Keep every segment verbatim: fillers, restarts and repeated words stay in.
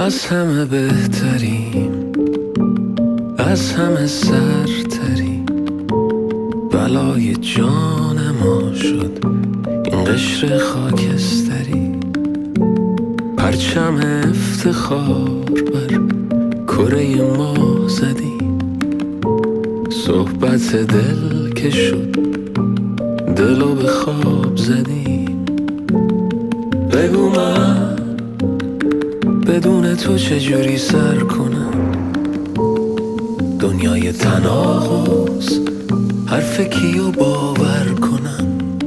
از همه بهتریم، از همه سرتریم. بلای جان ما شد این قشر خاکستری. پرچم افتخار بر کره ما زدیم. صحبت دل که شد دلو به خواب زدیم. بگو من بدون تو چجوری سر کنم؟ دنیای تناقض حرف کیو باور کنم؟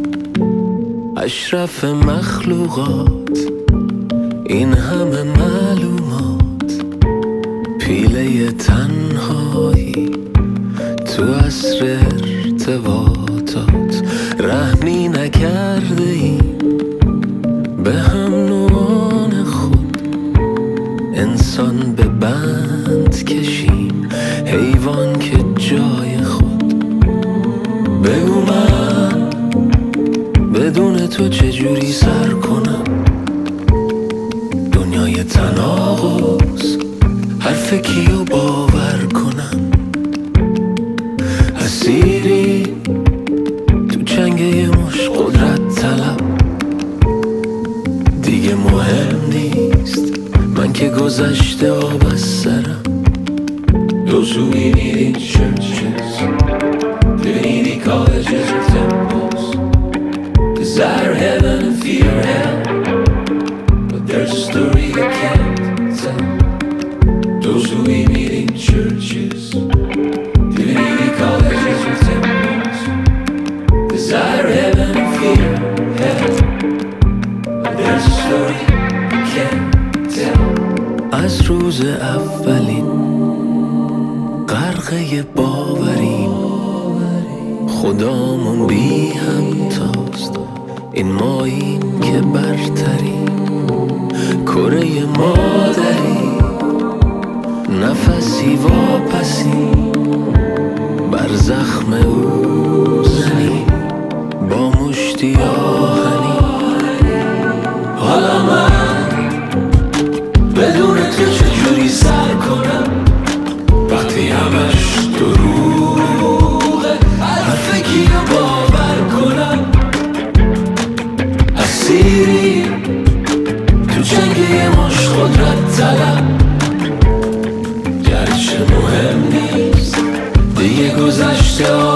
اشرف مخلوقات این همه معلومات. پیله تنهایی تو عصر ارتباطات. رحمی نکرده ایم به هم نوعان خود. انسان به بند کشیم، حیوان که جای خود. بگو من بدون تو چجوری سر کنم؟ دنیای تناقض حرف کیو باور کنم؟ اسیری تو چنگ یه مش قدرت طلب. دیگه مهم نیست من که گذشته آب از سرم. Those who we need in churches, divinity colleges or temples, desire heaven and fear hell, but there's a story I can't tell. Those who we meet in churches, divinity colleges or temples, desire heaven and fear hell, but there's a story I can't tell. از روز اولین غرقه باوریم. خدامون بی همتاست، این ماییم که برتریم. کره مادری نفسی واپسی. بر زخم او زنیم با مشتی آهنی. حالا من بدون تو چجوری سر کنم؟ وقتی همش دروغه، حرف کیو باور کنم؟ اسیری تو جنگ یه مش قدرت طلب. گرچه مهم نیست دیگه گذشته